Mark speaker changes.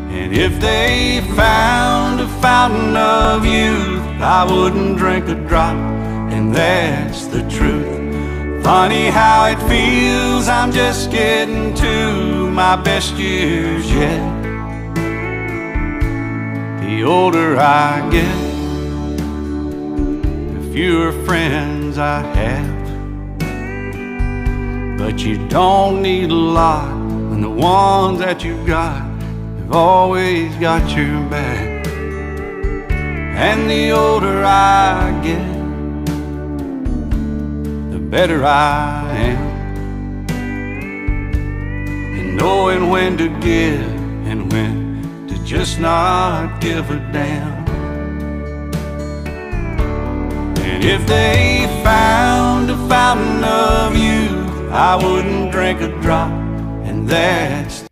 Speaker 1: And if they found a fountain of youth, I wouldn't drink a drop, and that's the truth. Funny how it feels, I'm just getting to my best years yet. The older I get, the fewer friends I have. But you don't need a lot when the ones that you've got have always got your back. And the older I get, the better I am in knowing when to give and when to just not give a damn. And if they found a fountain of youth, I wouldn't drink a drop, and that's